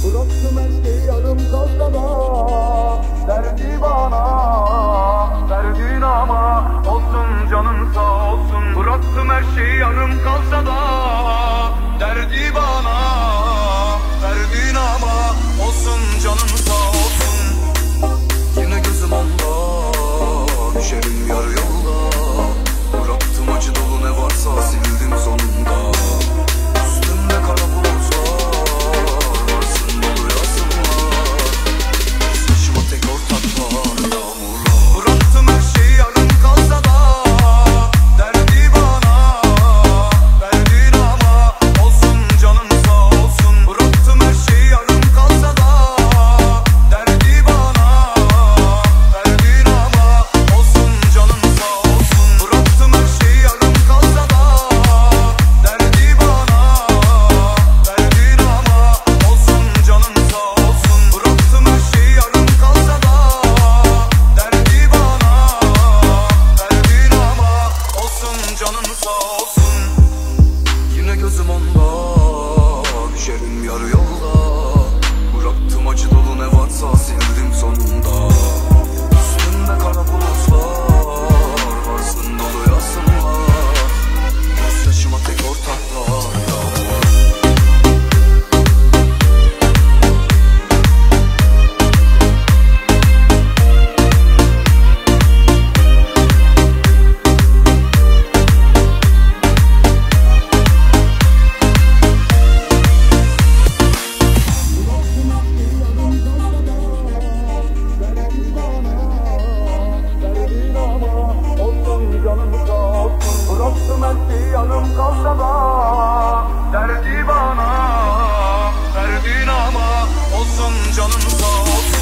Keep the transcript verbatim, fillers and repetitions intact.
Bıraktım her şeyi yarım kalsa da derdi bana, derdin ama olsun canın sağ olsun. Bıraktım her şeyi yarım kalsa da derdi bana, derdin ama olsun canın sağ olsun. Yine gözüm onda, düşerim yarı yolda. Bıraktım acı dolu ne varsa sildim sonunda. Üstümde kara bulutlar, varsın dolu yazınlar. Saçıma tek ortak var yağmurlar. Bıraktım her şeyi yarım kalsa da derdi bana, derdin ama olsun canın sağ olsun. Bıraktım her şeyi yarım kalsa da derdi bana, derdin ama olsun canın sağ olsun. Bıraktım her şeyi yarım kalsa da derdi bana, derdin ama olsun canın sağ olsun. Bıraktım her şeyi yarım kalsa da derdi bana, derdin ama olsun canın sağ olsun. Yine gözüm onda, düşerim yarı yolda. Bıraktım acı dolu ne varsa sildim sonunda. Üstümde kara bulutlar, varsın dolu yazsınlar. Gözyaşıma tek ortaklar yağmur. Bıraktım her şeyi yarım kalsa da derdi bana, derdin ama olsun canın sağ olsun.